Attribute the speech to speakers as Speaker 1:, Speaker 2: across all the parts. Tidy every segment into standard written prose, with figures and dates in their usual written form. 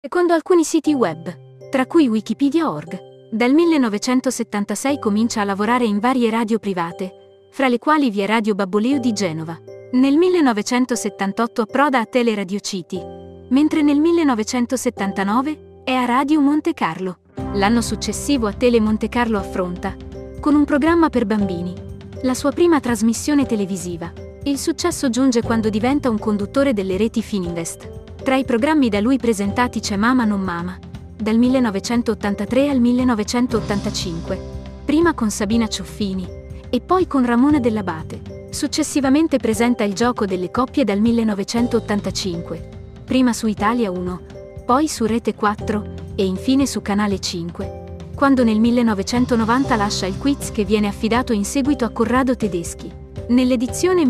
Speaker 1: Secondo alcuni siti web, tra cui Wikipedia.org, dal 1976 comincia a lavorare in varie radio private, fra le quali vi è Radio Babboleo di Genova. Nel 1978 approda a Teleradio City, mentre nel 1979 è a Radio Monte Carlo. L'anno successivo a Tele Monte Carlo affronta, con un programma per bambini, la sua prima trasmissione televisiva. Il successo giunge quando diventa un conduttore delle reti Fininvest. Tra i programmi da lui presentati c'è Mama non Mama, dal 1983 al 1985, prima con Sabina Ciuffini e poi con Ramona Dell'Abate. Successivamente presenta Il gioco delle coppie dal 1985, prima su Italia 1, poi su Rete 4 e infine su Canale 5, quando nel 1990 lascia il quiz che viene affidato in seguito a Corrado Tedeschi, nell'edizione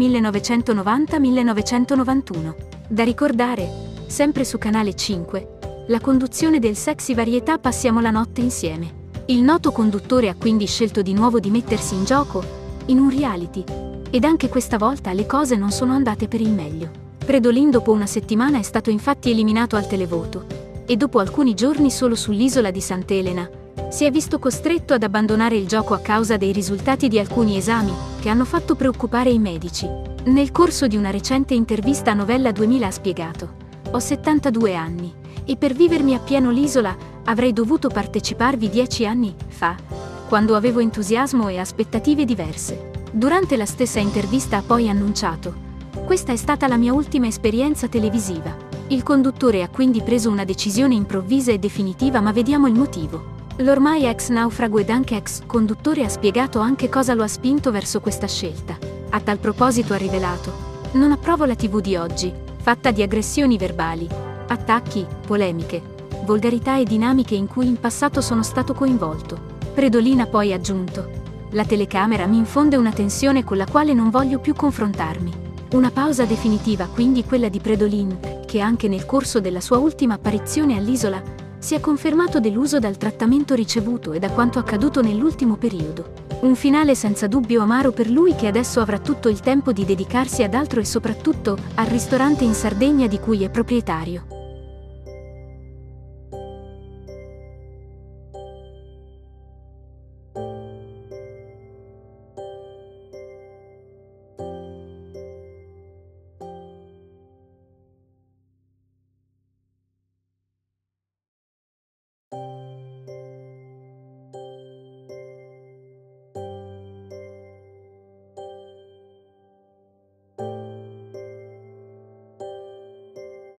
Speaker 1: 1990-1991. Da ricordare, sempre su Canale 5, la conduzione del Sexy Varietà Passiamo la notte insieme. Il noto conduttore ha quindi scelto di nuovo di mettersi in gioco, in un reality, ed anche questa volta le cose non sono andate per il meglio. Predolin dopo una settimana è stato infatti eliminato al televoto, e dopo alcuni giorni solo sull'isola di Sant'Elena, si è visto costretto ad abbandonare il gioco a causa dei risultati di alcuni esami, che hanno fatto preoccupare i medici. Nel corso di una recente intervista a Novella 2000 ha spiegato: ho 72 anni, e per vivermi appieno l'isola avrei dovuto parteciparvi 10 anni fa, quando avevo entusiasmo e aspettative diverse. Durante la stessa intervista ha poi annunciato: questa è stata la mia ultima esperienza televisiva. Il conduttore ha quindi preso una decisione improvvisa e definitiva, ma vediamo il motivo. L'ormai ex naufrago ed anche ex conduttore ha spiegato anche cosa lo ha spinto verso questa scelta. A tal proposito ha rivelato: non approvo la TV di oggi, fatta di aggressioni verbali, attacchi, polemiche, volgarità e dinamiche in cui in passato sono stato coinvolto. Predolin ha poi aggiunto: la telecamera mi infonde una tensione con la quale non voglio più confrontarmi. Una pausa definitiva quindi quella di Predolin, che anche nel corso della sua ultima apparizione all'isola si è confermato deluso dal trattamento ricevuto e da quanto accaduto nell'ultimo periodo. Un finale senza dubbio amaro per lui, che adesso avrà tutto il tempo di dedicarsi ad altro e soprattutto al ristorante in Sardegna di cui è proprietario.